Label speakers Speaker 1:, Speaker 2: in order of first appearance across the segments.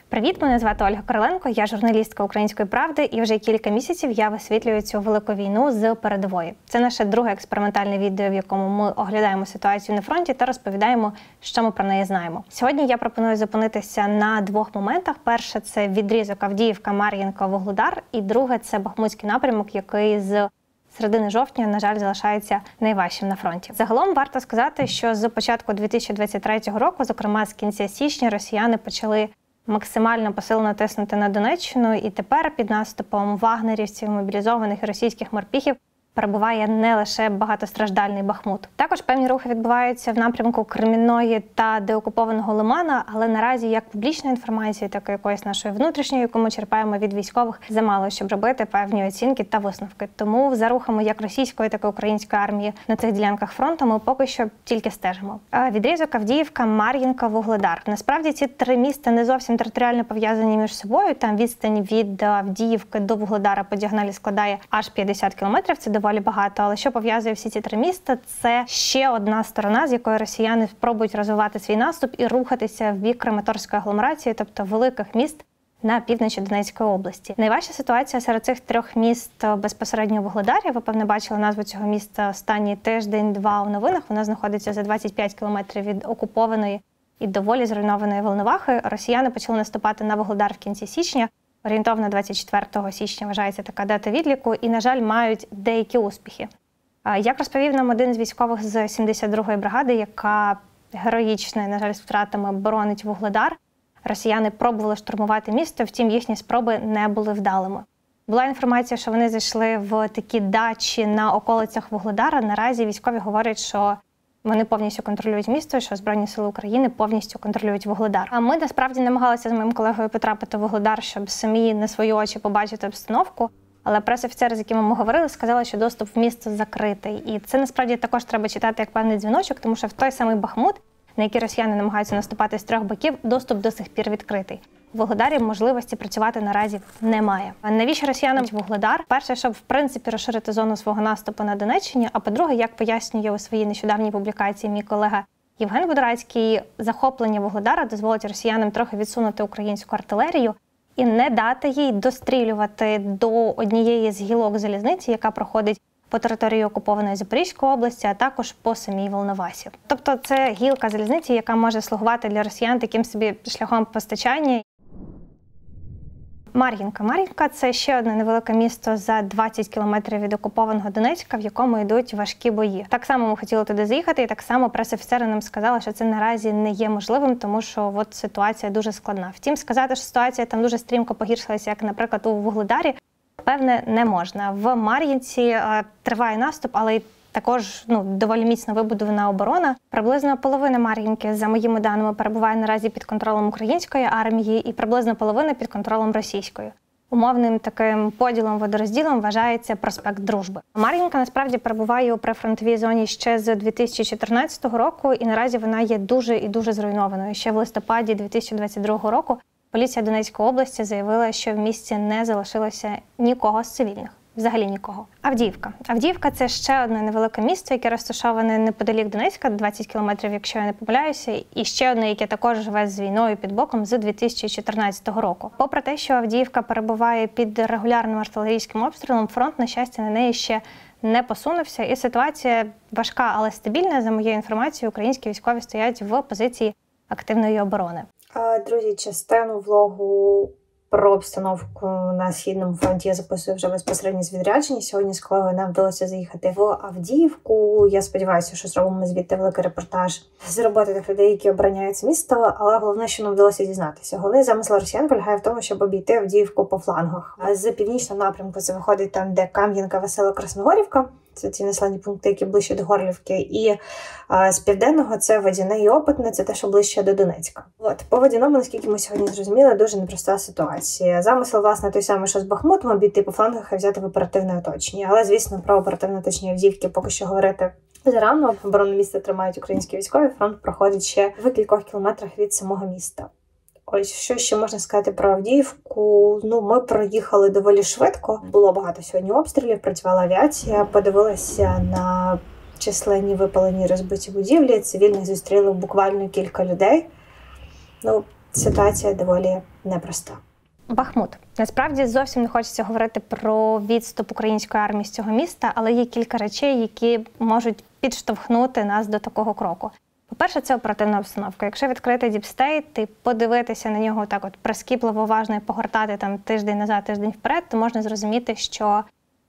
Speaker 1: Привіт, мене звати Ольга Короленко, я журналістка «Української правди» і вже кілька місяців я висвітлюю цю велику війну з передової. Це наше друге експериментальне відео, в якому ми оглядаємо ситуацію на фронті та розповідаємо, що ми про неї знаємо. Сьогодні я пропоную зупинитися на двох моментах. Перше – це відрізок Авдіївка, Мар'їнка, Вугледар, і друге – це Бахмутський напрямок, який з середини жовтня, на жаль, залишається найважчим на фронті. Загалом варто сказати, що з початку 2023 року, зокрема з кінця січня, росіяни почали максимально посилено тиснути на Донеччину, і тепер під наступом вагнерівців, мобілізованих і російських морпіхів перебуває не лише багатостраждальний Бахмут. Також певні рухи відбуваються в напрямку Кремінної та деокупованого Лимана, але наразі як публічної інформації, так і якоїсь нашої внутрішньої, яку ми черпаємо від військових, замало, щоб робити певні оцінки та висновки. Тому за рухами як російської, так і української армії на цих ділянках фронту ми поки що тільки стежимо. Відрізок Авдіївка, Мар'їнка, Вугледар. Насправді ці три міста не зовсім територіально пов'язані між собою. Там відстань від Авдіївки до Вугледара по діагоналі складає аж 50 кілометрів. Це доволі багато, але що пов'язує всі ці три міста, це ще одна сторона, з якої росіяни спробують розвивати свій наступ і рухатися в бік Краматорської агломерації, тобто великих міст на півночі Донецької області. Найважча ситуація серед цих трьох міст безпосередньо в Вугледарі. Ви, певне, бачили назву цього міста останній тиждень-два у новинах. Воно знаходиться за 25 кілометрів від окупованої і доволі зруйнованої Волновахи. Росіяни почали наступати на Вугледар в кінці січня. Орієнтовно 24 січня вважається така дата відліку і, на жаль, мають деякі успіхи. Як розповів нам один з військових з 72-ї бригади, яка героїчно, на жаль, з втратами боронить Вугледар, росіяни пробували штурмувати місто, втім їхні спроби не були вдалими. Була інформація, що вони зайшли в такі дачі на околицях Вугледара. Наразі військові говорять, що вони повністю контролюють місто, що Збройні сили України повністю контролюють Вугледар. А ми насправді намагалися з моїм колегою потрапити в Вугледар, щоб самі на свої очі побачити обстановку. Але прес-офіцери, з якими ми говорили, сказали, що доступ в місто закритий. І це насправді також треба читати як певний дзвіночок, тому що в той самий Бахмут, на який росіяни намагаються наступати з трьох боків, доступ до сих пір відкритий. В Вугледарі можливості працювати наразі немає. Навіщо росіянам Вугледар? Перше, щоб в принципі розширити зону свого наступу на Донеччині, а по-друге, як пояснює у своїй нещодавній публікації мій колега Євген Будорацький, захоплення Вугледара дозволить росіянам трохи відсунути українську артилерію і не дати їй дострілювати до однієї з гілок залізниці, яка проходить по території окупованої Запорізької області, а також по самій Волновасі. Тобто це гілка залізниці, яка може слугувати для росіян таким собі шляхом постачання. Мар'їнка. Мар'їнка – це ще одне невелике місто за 20 кілометрів від окупованого Донецька, в якому йдуть важкі бої. Так само ми хотіли туди заїхати, і так само прес-офіцери нам сказали, що це наразі не є можливим, тому що ситуація дуже складна. Втім, сказати, що ситуація там дуже стрімко погіршилася, як, наприклад, у Вугледарі, певне, не можна. В Мар'їнці триває наступ, але й також доволі міцно вибудована оборона. Приблизно половина Мар'їнки, за моїми даними, перебуває наразі під контролем української армії і приблизно половина під контролем російської. Умовним таким поділом-водорозділом вважається проспект Дружби. Мар'їнка насправді перебуває у прифронтовій зоні ще з 2014 року, і наразі вона є дуже і дуже зруйнованою. Ще в листопаді 2022 року поліція Донецької області заявила, що в місті не залишилося нікого з цивільних. Взагалі нікого. Авдіївка. Авдіївка – це ще одне невелике місто, яке розташоване неподалік Донецька, 20 кілометрів, якщо я не помиляюся, і ще одне, яке також живе з війною під боком з 2014 року. Попри те, що Авдіївка перебуває під регулярним артилерійським обстрілом, фронт, на щастя, на неї ще не посунувся, і ситуація важка, але стабільна. За моєю інформацією, українські військові стоять в позиції активної оборони.
Speaker 2: Друзі, частину влогу про обстановку на Східному фронті я записую вже безпосередньо з відрядження. Сьогодні з колегою нам вдалося заїхати в Авдіївку. Я сподіваюся, що зробимо звідти великий репортаж з роботи тих людей, які обороняють це місто. Але головне, що нам вдалося дізнатися. Головний замисел росіян полягає в тому, щоб обійти Авдіївку по флангах. З північного напрямку це виходить там, де Кам'янка, Весело, Красногорівка. Це ці населені пункти, які ближче до Горлівки. І з південного це Водяне і Опитне, це те, що ближче до Донецька. По Водяному, наскільки ми сьогодні зрозуміли, дуже непроста ситуація. Замисел, власне, той самий, що з Бахмутом, обійти по флангах і взяти в оперативне оточення. Але, звісно, про оперативне оточення Авдіївки поки що говорити зарано. Оборонне місце тримають українські військові, фронт проходить ще в кількох кілометрах від самого міста. Ось, що ще можна сказати про Авдіївку? Ми проїхали доволі швидко. Було багато сьогодні обстрілів, працювала авіація, подивилася на численні випалені розбиті будівлі, цивільних зустріли буквально кілька людей. ситуація доволі непроста.
Speaker 1: Бахмут. Насправді зовсім не хочеться говорити про відступ української армії з цього міста, але є кілька речей, які можуть підштовхнути нас до такого кроку. По-перше, це оперативна обстановка. Якщо відкрити Deep State і подивитися на нього так от прискіпливо, уважно і погортати там тиждень назад, тиждень вперед, то можна зрозуміти, що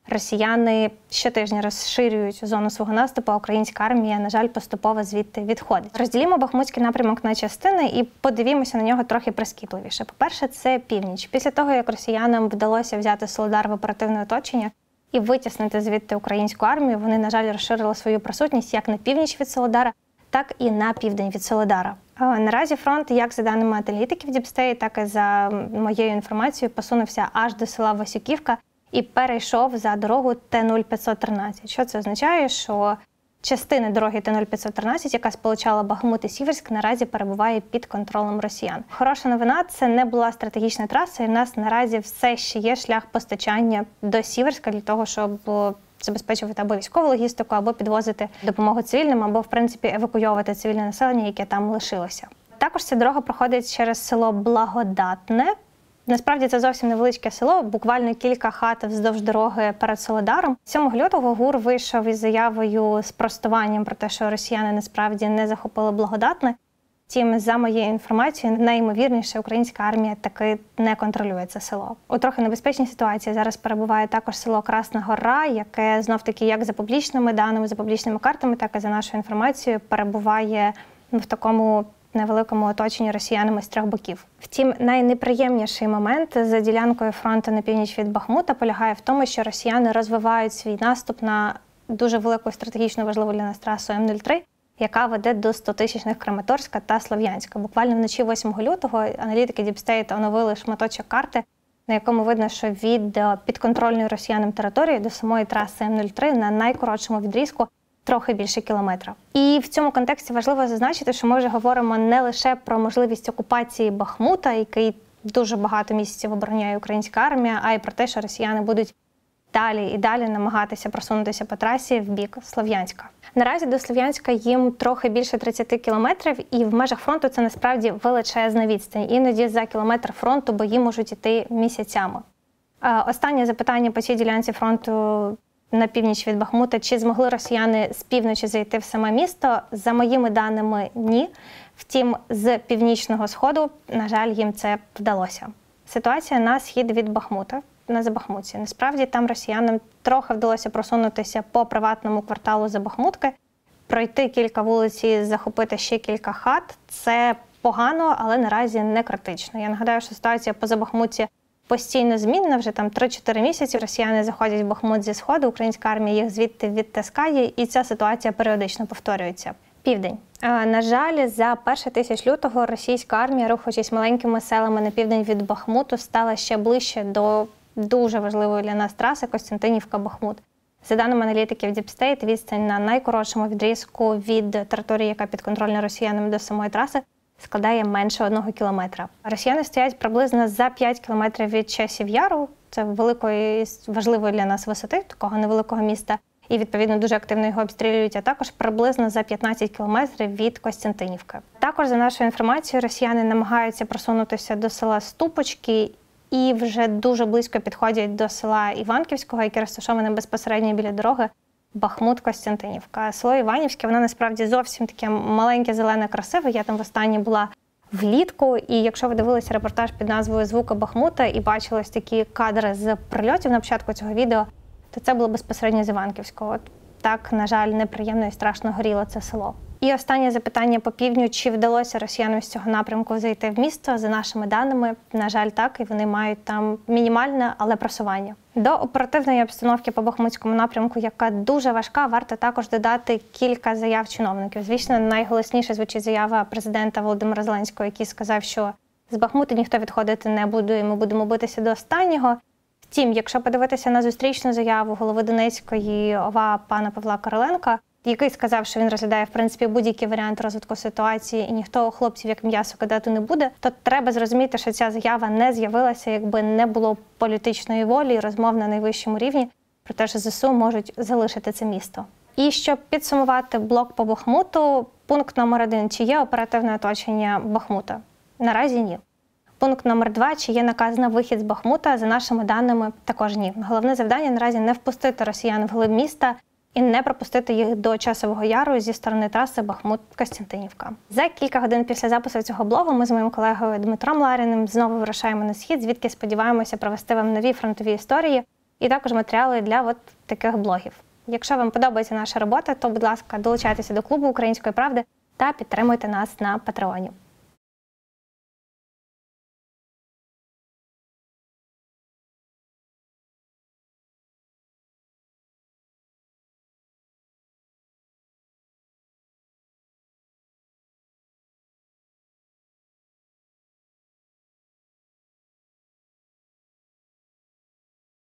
Speaker 1: росіяни щотижня розширюють зону свого наступу, а українська армія, на жаль, поступово звідти відходить. Розділімо Бахмутський напрямок на частини і подивімося на нього трохи прискіпливіше. По-перше, це північ. Після того, як росіянам вдалося взяти Солидар в оперативне оточення і витіснити звідти українську армію, вони, на жаль, розширили свою присутність як на північ від Солидара, так і на південь від Солидара. Наразі фронт, як за даними аналітиків Deep State, так і за моєю інформацією, посунувся аж до села Васюківка і перейшов за дорогу Т-0513. Що це означає? Що частина дороги Т-0513, яка сполучала Бахмут і Сіверськ, наразі перебуває під контролем росіян. Хороша новина – це не була стратегічна траса, і в нас наразі все ще є шлях постачання до Сіверська для того, щоб забезпечувати або військову логістику, або підвозити допомогу цивільним, або, в принципі, евакуйовувати цивільне населення, яке там лишилося. Також ця дорога проходить через село Благодатне. Насправді це зовсім невеличке село, буквально кілька хат вздовж дороги перед Солидаром. 7 лютого ГУР вийшов із заявою з простуванням про те, що росіяни насправді не захопили Благодатне. Втім, за моєю інформацією, найімовірніше українська армія таки не контролює це село. У трохи небезпечній ситуації зараз перебуває також село Красна Гора, яке знов-таки як за публічними даними, за публічними картами, так і за нашою інформацією перебуває в такому невеликому оточенні росіянами з трьох боків. Втім, найнеприємніший момент за ділянкою фронту на північ від Бахмута полягає в тому, що росіяни розвивають свій наступ на дуже велику стратегічно важливу для нас трасу М-03, яка веде до 100-тисячних Краматорська та Слов'янська. Буквально вночі 8 лютого аналітики Deep State оновили шматочок карти, на якому видно, що від підконтрольної росіянам території до самої траси М-03 на найкоротшому відрізку трохи більше кілометра. І в цьому контексті важливо зазначити, що ми вже говоримо не лише про можливість окупації Бахмута, який дуже багато місяців обороняє українська армія, а й про те, що росіяни будуть далі і далі намагатися просунутися по трасі в бік Слов'янська. Наразі до Слов'янська їм трохи більше 30 кілометрів, і в межах фронту це насправді величезна відстань. Іноді за кілометр фронту бої можуть йти місяцями. Останнє запитання по цій ділянці фронту на північ від Бахмута. Чи змогли росіяни з півночі зайти в саме місто? За моїми даними, ні. Втім, з північного сходу, на жаль, їм це вдалося. Ситуація на схід від Бахмута, на Забахмутці. Насправді, там росіянам трохи вдалося просунутися по приватному кварталу Забахмутки, пройти кілька вулиць і захопити ще кілька хат. Це погано, але наразі не критично. Я нагадаю, що ситуація по Забахмутці постійно змінна, вже там 3-4 місяці росіяни заходять в Бахмут зі сходу, українська армія їх звідти відтискає, і ця ситуація періодично повторюється. Південь. На жаль, за перший тиждень лютого російська армія, рухаючись маленькими селами на південь від Бахмуту, стала ще ближче до дуже важливої для нас траси Костянтинівка-Бахмут. За даними аналітиків Deep State, відстань на найкоротшому відрізку від території, яка підконтрольна росіянам, до самої траси, складає менше 1 кілометра. Росіяни стоять приблизно за 5 кілометрів від Часів Яру, це великої, важливої для нас висоти, такого невеликого міста, і, відповідно, дуже активно його обстрілюють, а також приблизно за 15 кілометрів від Костянтинівки. Також, за нашою інформацією, росіяни намагаються просунутися до села Ступочки і вже дуже близько підходять до села Іванківського, яке розташоване безпосередньо біля дороги Бахмут-Костянтинівка. Село Іванівське, воно насправді зовсім таке маленьке, зелене, красиве. Я там востаннє була влітку, і якщо ви дивилися репортаж під назвою «Звуки Бахмута» і бачили ось такі кадри з прильотів на початку цього відео, то це було безпосередньо з Іванківського. Так, на жаль, неприємно і страшно горіло це село. І останнє запитання по півдню. Чи вдалося росіянам з цього напрямку зайти в місто? За нашими даними, на жаль, так, і вони мають там мінімальне, але просування. До оперативної обстановки по Бахмутському напрямку, яка дуже важка, варто також додати кілька заяв чиновників. Звісно, найголосніше звучить заява президента Володимира Зеленського, який сказав, що з Бахмута ніхто відходити не буде, і ми будемо битися до останнього. Втім, якщо подивитися на зустрічну заяву голови Донецької ОВА пана Павла Короленка, який сказав, що він розглядає, в принципі, будь-який варіант розвитку ситуації і ніхто хлопців як м'ясо кидати не буде, то треба зрозуміти, що ця заява не з'явилася, якби не було політичної волі і розмов на найвищому рівні про те, що ЗСУ можуть залишити це місто. І щоб підсумувати блок по Бахмуту, пункт номер 1. Чи є оперативне оточення Бахмута? Наразі ні. Пункт номер 2. Чи є наказ на вихід з Бахмута? За нашими даними, також ні. Головне завдання наразі не впустити росіян вглиб міста і не пропустити їх до Часового Яру зі сторони траси Бахмут-Костянтинівка. За кілька годин після запису цього блогу ми з моїм колегою Дмитром Ларіним знову вирушаємо на схід, звідки сподіваємося провести вам нові фронтові історії і також матеріали для таких блогів. Якщо вам подобається наша робота, то, будь ласка, долучайтеся до клубу Української правди та підтримуйте нас на Патреоні.